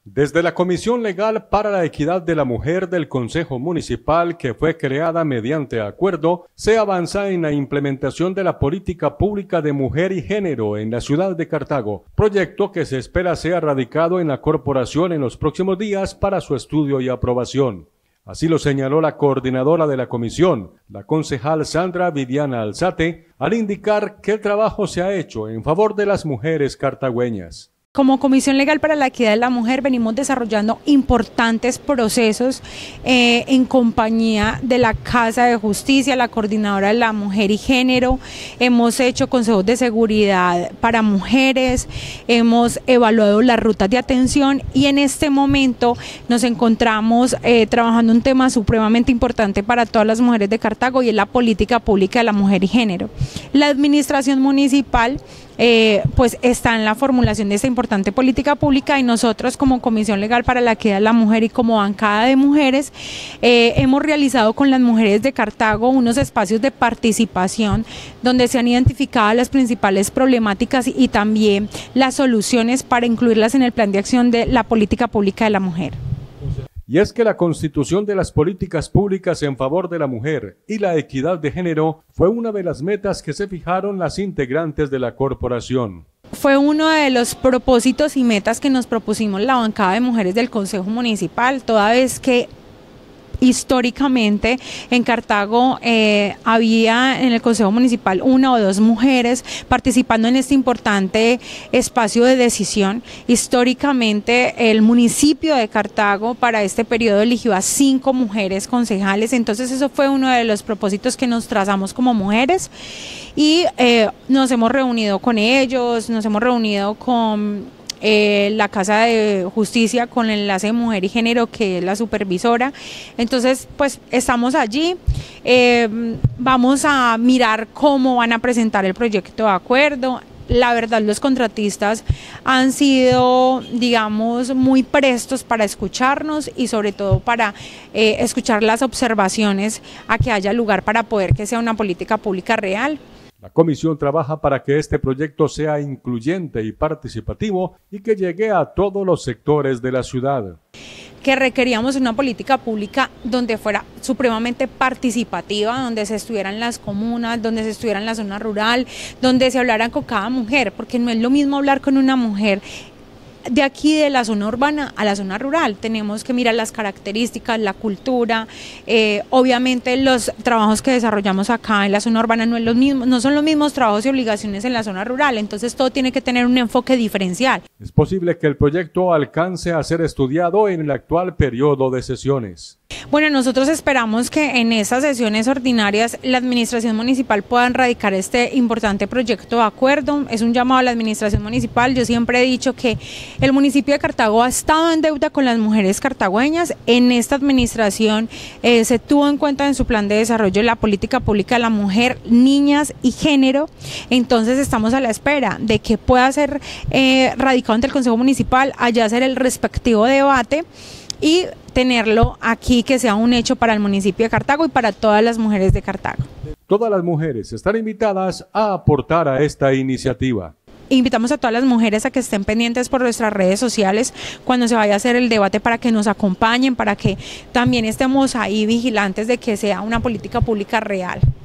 Desde la Comisión Legal para la Equidad de la Mujer del Consejo Municipal, que fue creada mediante acuerdo, se avanza en la implementación de la política pública de mujer y género en la ciudad de Cartago, proyecto que se espera sea radicado en la corporación en los próximos días para su estudio y aprobación. Así lo señaló la coordinadora de la comisión, la concejal Sandra Viviana Alzate, al indicar que el trabajo se ha hecho en favor de las mujeres cartagüeñas. Como Comisión Legal para la Equidad de la Mujer venimos desarrollando importantes procesos en compañía de la Casa de Justicia, la Coordinadora de la Mujer y Género. Hemos hecho consejos de seguridad para mujeres, hemos evaluado las rutas de atención y en este momento nos encontramos trabajando un tema supremamente importante para todas las mujeres de Cartago y es la política pública de la mujer y género. La administración municipal pues está en la formulación de esta importante política pública y nosotros como Comisión Legal para la Equidad de la Mujer y como bancada de mujeres hemos realizado con las mujeres de Cartago unos espacios de participación donde se han identificado las principales problemáticas y también las soluciones para incluirlas en el plan de acción de la política pública de la mujer. Y es que la constitución de las políticas públicas en favor de la mujer y la equidad de género fue una de las metas que se fijaron las integrantes de la corporación. Fue uno de los propósitos y metas que nos propusimos la bancada de mujeres del Consejo Municipal, toda vez que históricamente en Cartago había en el Consejo Municipal una o dos mujeres participando en este importante espacio de decisión. Históricamente el municipio de Cartago para este periodo eligió a 5 mujeres concejales, entonces eso fue uno de los propósitos que nos trazamos como mujeres y nos hemos reunido con ellos, nos hemos reunido con la Casa de Justicia con el enlace de Mujer y Género, que es la supervisora. Entonces pues estamos allí, vamos a mirar cómo van a presentar el proyecto de acuerdo. La verdad, los contratistas han sido, digamos, muy prestos para escucharnos y sobre todo para escuchar las observaciones a que haya lugar para poder que sea una política pública real. La comisión trabaja para que este proyecto sea incluyente y participativo y que llegue a todos los sectores de la ciudad. Que requeríamos una política pública donde fuera supremamente participativa, donde se estuvieran las comunas, donde se estuviera en la zona rural, donde se hablaran con cada mujer, porque no es lo mismo hablar con una mujer de aquí de la zona urbana a la zona rural. Tenemos que mirar las características, la cultura, obviamente los trabajos que desarrollamos acá en la zona urbana no son los mismos trabajos y obligaciones en la zona rural, entonces todo tiene que tener un enfoque diferencial. Es posible que el proyecto alcance a ser estudiado en el actual periodo de sesiones. Bueno, nosotros esperamos que en estas sesiones ordinarias la administración municipal pueda radicar este importante proyecto de acuerdo. Es un llamado a la administración municipal. Yo siempre he dicho que el municipio de Cartago ha estado en deuda con las mujeres cartagüeñas. En esta administración se tuvo en cuenta en su plan de desarrollo la política pública de la mujer, niñas y género. Entonces estamos a la espera de que pueda ser radicado ante el Consejo Municipal, allá hacer el respectivo debate y tenerlo aquí, que sea un hecho para el municipio de Cartago y para todas las mujeres de Cartago. Todas las mujeres están invitadas a aportar a esta iniciativa. Invitamos a todas las mujeres a que estén pendientes por nuestras redes sociales cuando se vaya a hacer el debate, para que nos acompañen, para que también estemos ahí vigilantes de que sea una política pública real.